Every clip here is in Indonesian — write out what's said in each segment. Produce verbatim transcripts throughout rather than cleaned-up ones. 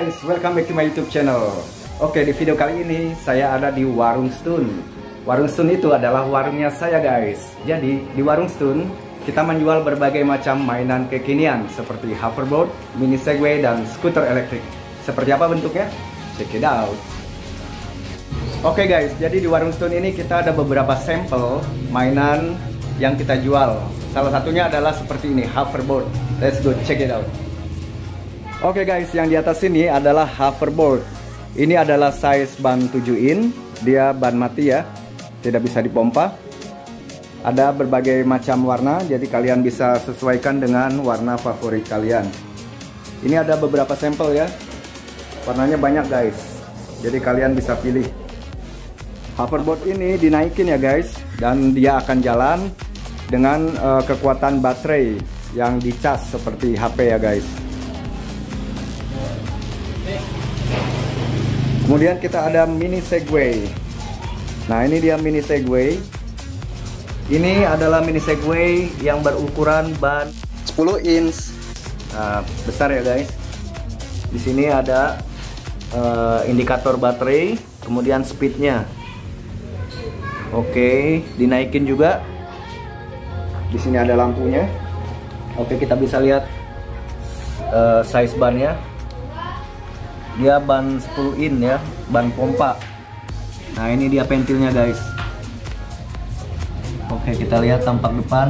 guys, welcome back to my YouTube channel. Oke, di video kali ini saya ada di Warung Stun. Warung Stun itu adalah warungnya saya guys. Jadi di Warung Stun kita menjual berbagai macam mainan kekinian seperti hoverboard, mini segway, dan skuter elektrik. Seperti apa bentuknya? Check it out. Oke guys, jadi di Warung Stun ini kita ada beberapa sampel mainan yang kita jual. Salah satunya adalah seperti ini, hoverboard. Let's go check it out. Oke guys, yang di atas ini adalah hoverboard. Ini adalah size ban tujuh in. Dia ban mati ya, tidak bisa dipompa. Ada berbagai macam warna, jadi kalian bisa sesuaikan dengan warna favorit kalian. Ini ada beberapa sampel ya. Warnanya banyak guys, jadi kalian bisa pilih. Hoverboard ini dinaikin ya guys, dan dia akan jalan dengan uh, kekuatan baterai yang dicas seperti H P ya guys. Kemudian kita ada mini segway. Nah, ini dia mini segway. Ini adalah mini segway yang berukuran ban sepuluh inch. Nah, besar ya guys. Di sini ada uh, indikator baterai, kemudian speednya. Oke, dinaikin juga. Di sini ada lampunya. Oke, kita bisa lihat uh, size bannya. Dia ban sepuluh in ya, ban pompa. Nah, ini dia pentilnya guys. Oke, kita lihat tampak depan.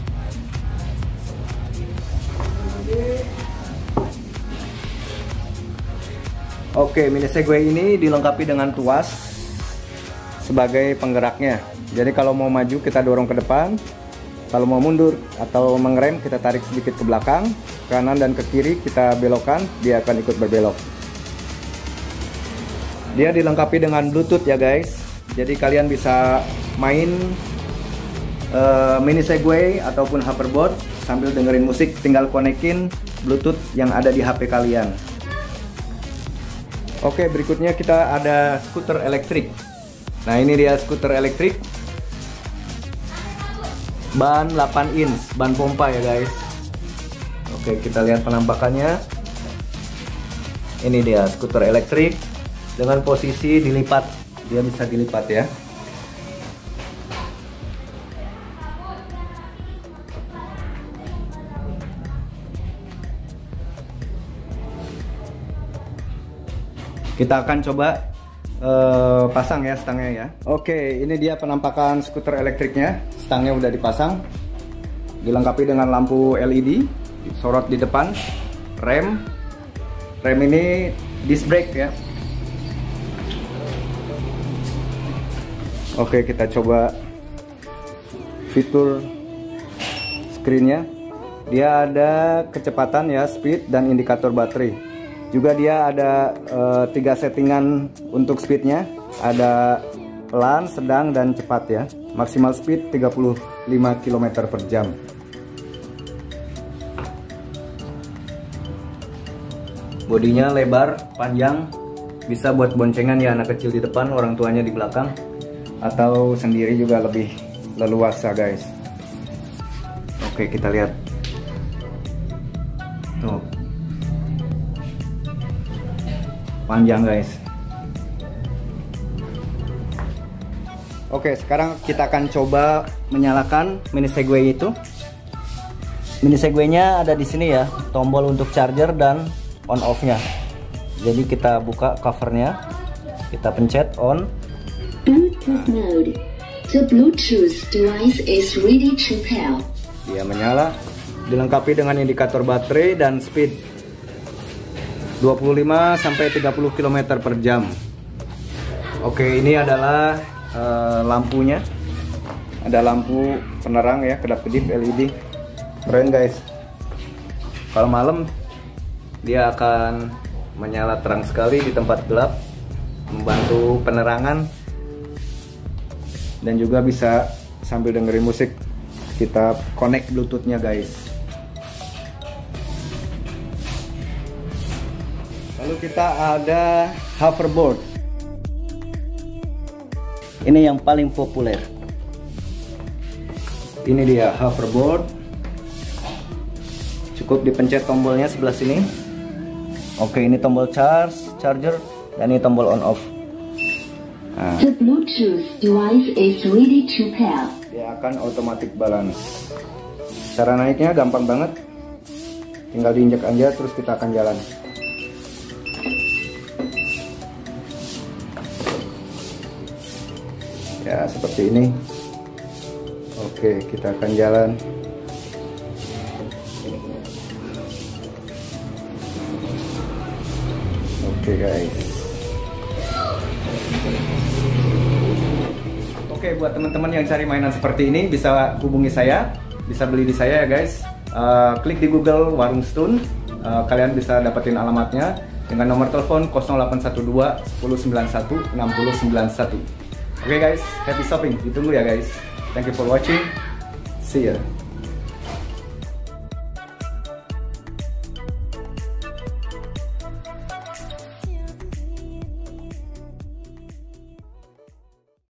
Oke, mini segway ini dilengkapi dengan tuas sebagai penggeraknya. Jadi kalau mau maju kita dorong ke depan, kalau mau mundur atau mengerem kita tarik sedikit ke belakang, kanan dan ke kiri kita belokkan, dia akan ikut berbelok. Dia dilengkapi dengan Bluetooth ya guys. Jadi kalian bisa main uh, mini segway ataupun hoverboard sambil dengerin musik, tinggal konekin Bluetooth yang ada di H P kalian. Oke, berikutnya kita ada skuter elektrik. Nah, ini dia skuter elektrik. Ban delapan inch, ban pompa ya guys. Oke, kita lihat penampakannya. Ini dia skuter elektrik dengan posisi dilipat. Dia bisa dilipat ya. Kita akan coba uh, pasang ya stangnya ya. Oke, ini dia penampakan skuter elektriknya. Stangnya udah dipasang, dilengkapi dengan lampu L E D, sorot di depan, rem. Rem ini disc brake ya. Oke, kita coba fitur screennya. Dia ada kecepatan ya, speed dan indikator baterai. Juga dia ada uh, tiga settingan untuk speednya. Ada pelan, sedang, dan cepat ya. Maksimal speed tiga puluh lima kilometer per jam. Bodinya lebar, panjang. Bisa buat boncengan ya, anak kecil di depan, orang tuanya di belakang. Atau sendiri juga lebih leluasa guys. Oke, kita lihat tuh, panjang guys. Oke, sekarang kita akan coba menyalakan mini segway itu. Mini segwaynya ada di sini ya, tombol untuk charger dan on off nya. Jadi kita buka covernya, kita pencet on. Bluetooth mode. The Bluetooth device is ready to pair. Dia menyala, dilengkapi dengan indikator baterai dan speed dua puluh lima sampai tiga puluh kilometer per jam. Oke, ini adalah uh, lampunya. Ada lampu penerang ya, kedap-kedip L E D. Keren guys. Kalau malam dia akan menyala terang sekali di tempat gelap, membantu penerangan. Dan juga bisa sambil dengerin musik. Kita connect Bluetooth-nya guys. Lalu kita ada hoverboard. Ini yang paling populer. Ini dia hoverboard. Cukup dipencet tombolnya sebelah sini. Oke, ini tombol charge, charger, dan ini tombol on off. Nah, The Bluetooth device is ready to pair. dia akan automatic balance. Cara naiknya gampang banget, tinggal diinjak aja terus kita akan jalan. Ya seperti ini. Oke, kita akan jalan. Oke guys. Oke, buat teman-teman yang cari mainan seperti ini bisa hubungi saya, bisa beli di saya ya guys. Uh, klik di Google Warung Stun, uh, kalian bisa dapetin alamatnya dengan nomor telepon nol delapan satu dua, satu nol sembilan satu, enam nol sembilan satu. Oke guys, happy shopping, ditunggu ya guys. Thank you for watching, see ya.